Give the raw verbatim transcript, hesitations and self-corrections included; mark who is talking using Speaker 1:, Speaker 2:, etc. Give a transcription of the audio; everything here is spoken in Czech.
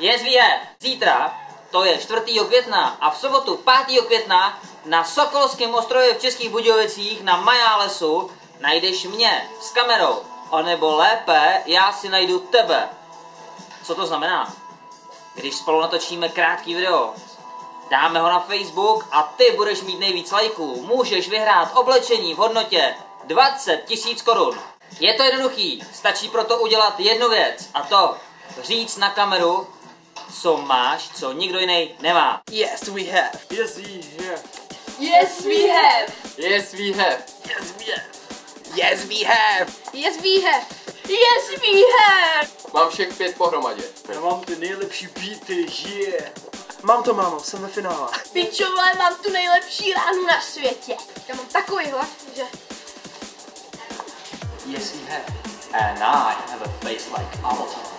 Speaker 1: Yes we have. Zítra, to je čtvrtého května a v sobotu pátého května na Sokolském ostrově v Českých Budějovicích na Majálesu najdeš mě s kamerou. A nebo lépe, já si najdu tebe. Co to znamená? Když spolu natočíme krátký video, dáme ho na Facebook a ty budeš mít nejvíc lajků. Můžeš vyhrát oblečení v hodnotě dvacet tisíc korun. Je to jednoduchý, stačí proto udělat jednu věc a to říct na kameru, co máš, co nikdo jiný nemá.
Speaker 2: Yes we have.
Speaker 3: Yes we have.
Speaker 4: Yes we have.
Speaker 3: Yes we have.
Speaker 2: Yes we have. Yes we have.
Speaker 4: Yes we have. Yes we have.
Speaker 3: Mám všech pět pohromadě.
Speaker 2: Já mám ty nejlepší beaty, yeah. Mám to, mámo, jsem ve finále.
Speaker 4: Pičo, vole, mám tu nejlepší ránu na světě. Já mám takový hlad, že...
Speaker 1: Yes we have. And I have a face like Avatar.